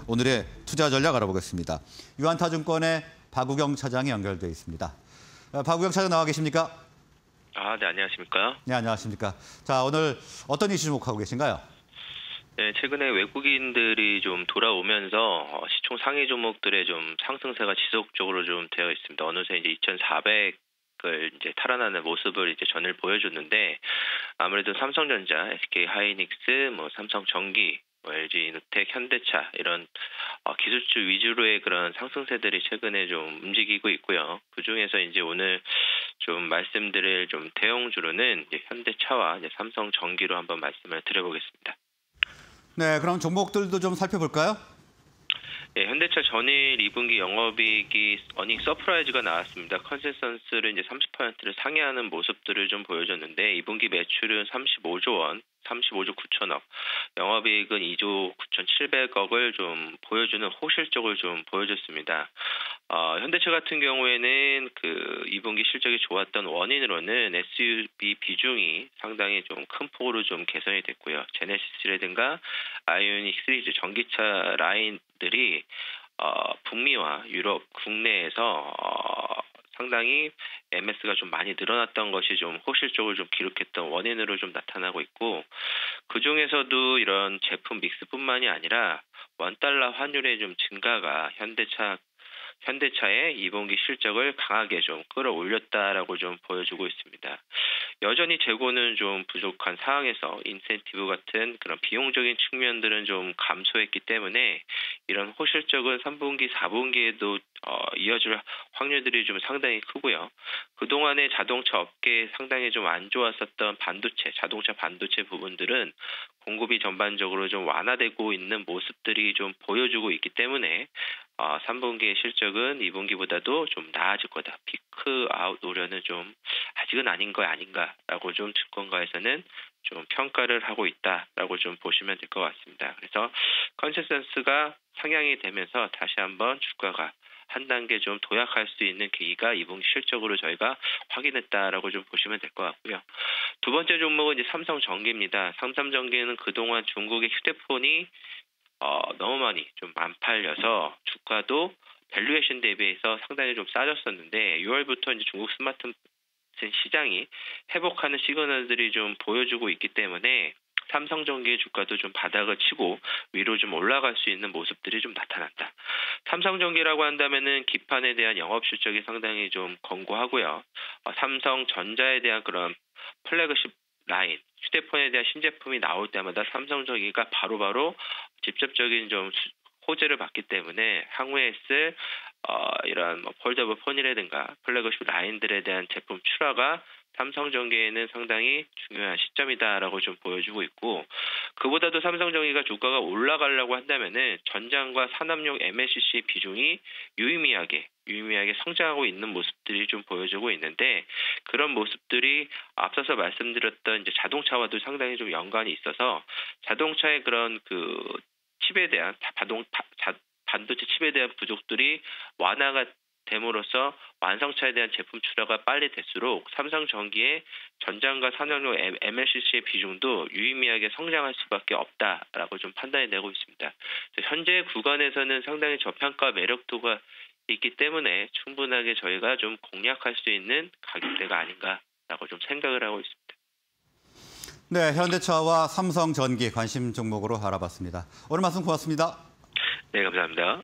오늘의 투자 전략 알아보겠습니다. 유한타증권의 박우경 차장이 연결돼 있습니다. 박우경 차장 나와 계십니까? 네, 안녕하십니까? 네, 안녕하십니까? 자, 오늘 어떤 이슈 주목하고 계신가요? 네, 최근에 외국인들이 좀 돌아오면서 시총 상위 종목들의 좀 상승세가 지속적으로 좀 되어 있습니다. 어느새 이제 2,400을 이제 탈환하는 모습을 이제 전일 보여줬는데, 아무래도 삼성전자, SK하이닉스, 삼성전기, LG이노텍, 현대차 이런 기술주 위주로의 그런 상승세들이 최근에 좀 움직이고 있고요. 그 중에서 이제 오늘 좀 말씀드릴 좀 대형주로는 이제 현대차와 이제 삼성전기로 한번 말씀을 드려보겠습니다. 네, 그럼 종목들도 좀 살펴볼까요? 네, 현대차 전일 2분기 영업이익이 어닝 서프라이즈가 나왔습니다. 컨센서스를 이제 30%를 상회하는 모습들을 좀 보여줬는데 2분기 매출은 35조 원, 35조 9천억, 영업이익은 2조 9,700억을 좀 보여주는 호실적을 좀 보여줬습니다. 현대차 같은 경우에는 그 2분기 실적이 좋았던 원인으로는 SUV 비중이 상당히 좀 큰 폭으로 좀 개선이 됐고요. 제네시스라든가 아이오닉 시리즈 전기차 라인들이 북미와 유럽 국내에서 상당히 MS가 좀 많이 늘어났던 것이 좀 호실적으로 좀 기록했던 원인으로 좀 나타나고 있고, 그 중에서도 이런 제품 믹스뿐만이 아니라 원달러 환율의 좀 증가가 현대차의 2분기 실적을 강하게 좀 끌어올렸다라고 좀 보여주고 있습니다. 여전히 재고는 좀 부족한 상황에서 인센티브 같은 그런 비용적인 측면들은 좀 감소했기 때문에 이런 호실적은 3분기, 4분기에도 이어질 확률들이 좀 상당히 크고요. 그동안에 자동차 업계에 상당히 좀 안 좋았었던 자동차 반도체 부분들은 공급이 전반적으로 좀 완화되고 있는 모습들이 좀 보여주고 있기 때문에 3분기의 실적은 2분기보다도 좀 나아질 거다. 피크 아웃 우려는 좀 아직은 아닌 거 아닌가라고 좀 증권가에서는 좀 평가를 하고 있다라고 좀 보시면 될 것 같습니다. 그래서 컨센서스가 상향이 되면서 다시 한번 주가가 한 단계 좀 도약할 수 있는 계기가 2분기 실적으로 저희가 확인했다라고 좀 보시면 될 것 같고요. 두 번째 종목은 이제 삼성전기입니다. 삼성전기는 그동안 중국의 휴대폰이 너무 많이 좀 안 팔려서 주가도 밸류에이션 대비해서 상당히 좀 싸졌었는데 6월부터 이제 중국 스마트폰 시장이 회복하는 시그널들이 좀 보여주고 있기 때문에 삼성전기의 주가도 좀 바닥을 치고 위로 좀 올라갈 수 있는 모습들이 좀 나타난다. 삼성전기라고 한다면은 기판에 대한 영업 실적이 상당히 좀 견고하고요. 삼성전자에 대한 그런 플래그십 라인, 휴대폰에 대한 신제품이 나올 때마다 삼성전기가 바로바로 직접적인 좀 호재를 받기 때문에 향후에 쓸 이런 폴더블 폰이라든가 플래그십 라인들에 대한 제품 출하가 삼성전기에는 상당히 중요한 시점이다라고 좀 보여주고 있고, 그보다도 삼성전기가 주가가 올라가려고 한다면은 전장과 산업용 MLCC 비중이 유의미하게 성장하고 있는 모습들이 좀 보여주고 있는데, 그런 모습들이 앞서서 말씀드렸던 이제 자동차와도 상당히 좀 연관이 있어서 자동차의 그런 그 칩에 대한 반도체 칩에 대한 부족들이 완화가 됨으로써 완성차에 대한 제품 출하가 빨리 될수록 삼성전기의 전장과 산업용 MLCC의 비중도 유의미하게 성장할 수밖에 없다라고 좀 판단이 되고 있습니다. 현재 구간에서는 상당히 저평가 매력도가 있기 때문에 충분하게 저희가 좀 공략할 수 있는 가격대가 아닌가라고 좀 생각을 하고 있습니다. 네, 현대차와 삼성전기 관심 종목으로 알아봤습니다. 오늘 말씀 고맙습니다. 네, 감사합니다.